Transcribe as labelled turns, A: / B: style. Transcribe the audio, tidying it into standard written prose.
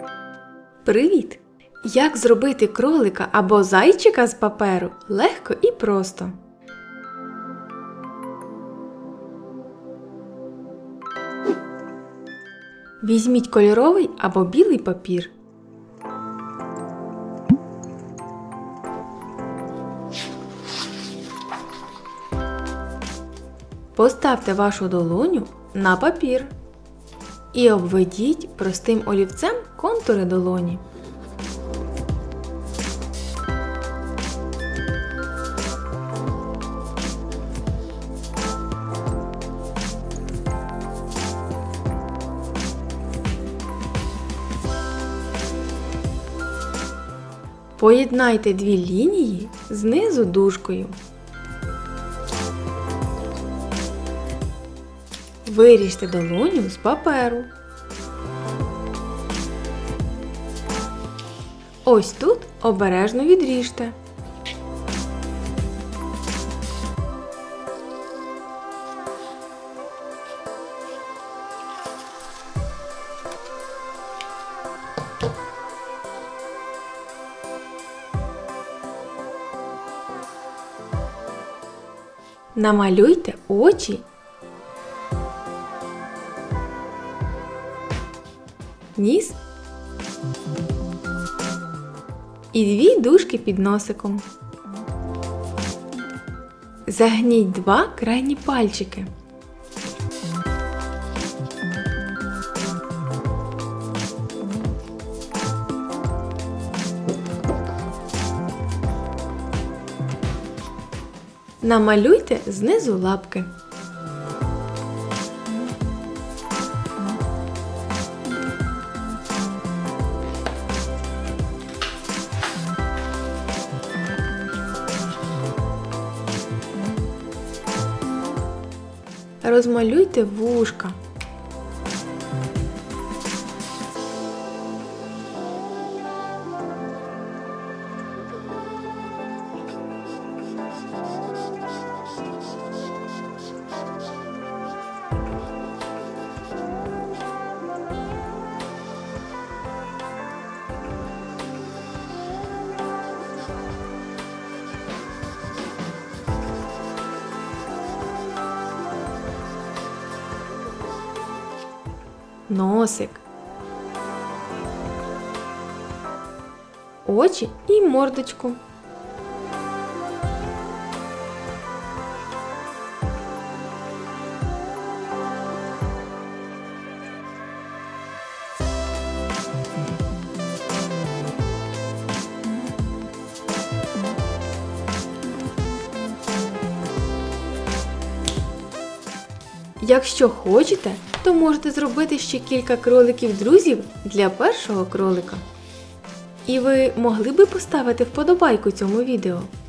A: Привіт! Як зробити кролика або зайчика з паперу легко і просто. Візьміть кольоровий або білий папір. Поставте вашу долоню на папір і обведіть простим олівцем контури долоні. Поєднайте дві лінії знизу дужкою. Виріжте долоню з паперу. Ось тут обережно відріжте. Намалюйте очі, ніс і дві дужки під носиком. Загніть два крайні пальчики. Намалюйте знизу лапки. Розмалюйте вушка. Носик, очі і мордочку. Якщо хочете, то можете зробити ще кілька кроликів-друзів для першого кролика. І ви могли би поставити вподобайку цьому відео.